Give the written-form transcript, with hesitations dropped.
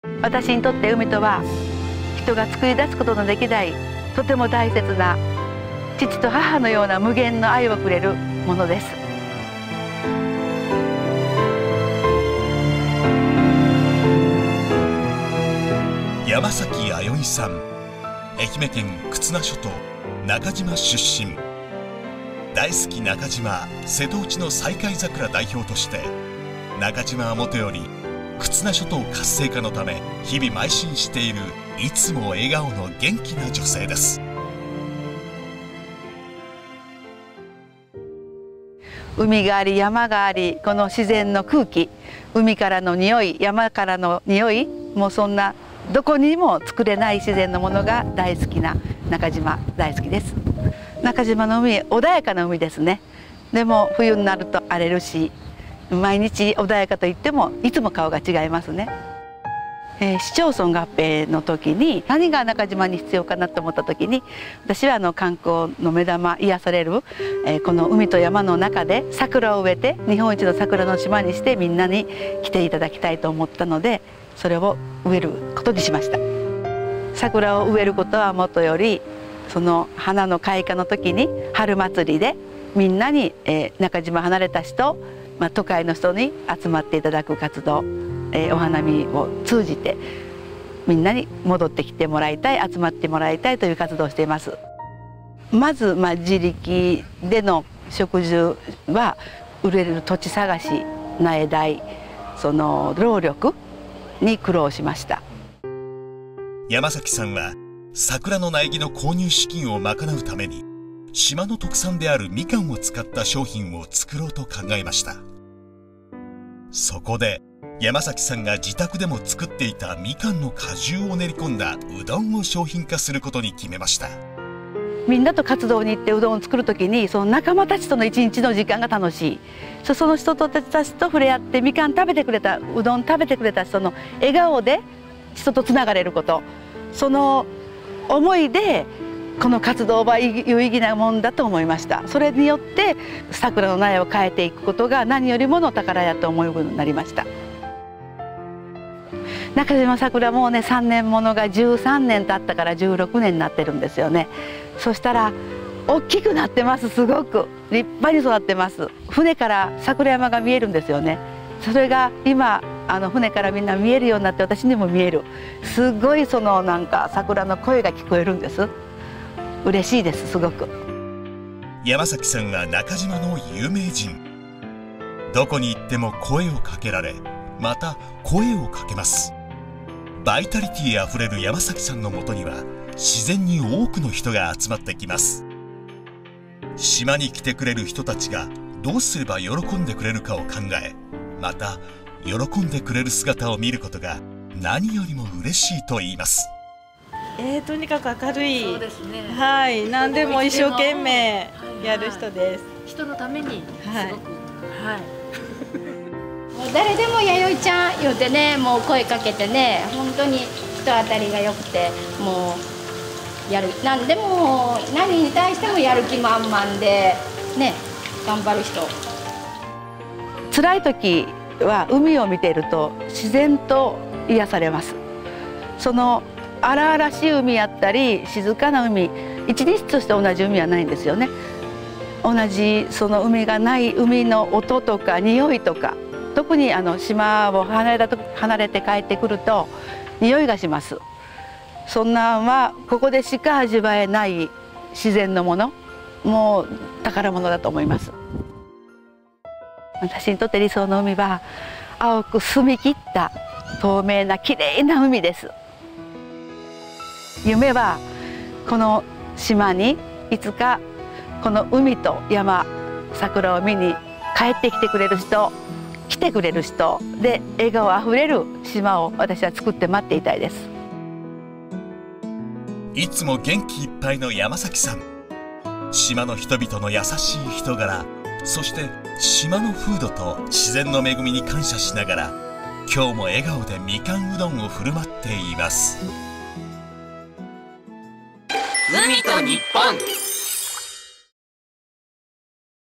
私にとって海とは人が作り出すことのできないとても大切な父と母のような無限の愛をくれるものです。 山崎あよみさん、愛媛県忽那諸島中島出身。大好き中島瀬戸内の西海桜代表として中島はもとより忽那諸島活性化のため日々邁進しているいつも笑顔の元気な女性です。 海があり山があり、この自然の空気、海からの匂い、山からの匂い、もうそんなどこにも作れない自然のものが大好きな中島、大好きです。中島の海、穏やかな海ですね。でも冬になると荒れるし、毎日穏やかといってもいつも顔が違いますね。市町村合併の時に何が中島に必要かなと思った時に、私は観光の目玉、癒される、この海と山の中で桜を植えて日本一の桜の島にしてみんなに来ていただきたいと思ったので、それを植えることにしました。桜を植えることはもとより、その花の開花の時に春祭りでみんなに、中島離れた人、都会の人に集まっていただく活動、お花見を通じてみんなに戻ってきてもらいたい、集まってもらいたいという活動をしています。まず、自力での植樹は売れる土地探し、苗代、その労力に苦労しました。 山崎さんは桜の苗木の購入資金を賄うために島の特産であるみかんを使った商品を作ろうと考えました。そこで山崎さんが自宅でも作っていたみかんの果汁を練り込んだうどんを商品化することに決めました。 みんなと活動に行ってうどんを作る時に、その仲間たちとの一日の時間が楽しい。その人たちと触れ合って、みかん食べてくれた、うどん食べてくれた人の笑顔で人とつながれること、その思いでこの活動は有意義なもんだと思いました。それによって桜の苗を変えていくことが何よりもの宝やと思うようになりました。中島桜もね、3年ものが13年経ったから16年になってるんですよね。そしたら大きくなってます。すごく立派に育ってます。船から桜山が見えるんですよね。それが今船からみんな見えるようになって、私にも見える。すごい桜の声が聞こえるんです。嬉しいです。すごく。 山崎さんは中島の有名人。どこに行っても声をかけられ、また声をかけます。バイタリティあふれる山崎さんのもとには自然に多くの人が集まってきます。島に来てくれる人たちがどうすれば喜んでくれるかを考え、また喜んでくれる姿を見ることが何よりも嬉しいと言います。 とにかく明るい。 そうですね。 はい、何でも一生懸命やる人です。 人のためにすごく、はい。 もう誰でも弥生ちゃん言うてね、もう声かけてね、本当に人当たりが良くて、もうやる、何でも何に対してもやる気満々でね、頑張る人。 辛い時は海を見ていると自然と癒されます。その荒々しい海やったり静かな海、一日として同じ海はないんですよね。同じその海がない海の音とか匂いとか、特に島を離れて帰ってくると匂いがします。そんなんはここでしか味わえない自然のもの、もう宝物だと思います。私にとって理想の海は青く澄み切った透明なきれいな海です。夢はこの島にいつかこの海と山、桜を見に帰ってきてくれる人、来てくれる人で笑顔あふれる島を私は作って待っていたいです。 いつも元気いっぱいの山崎さん。島の人々の優しい人柄、そして島の風土と自然の恵みに感謝しながら、今日も笑顔でみかんうどんを振る舞っています。 海と日本。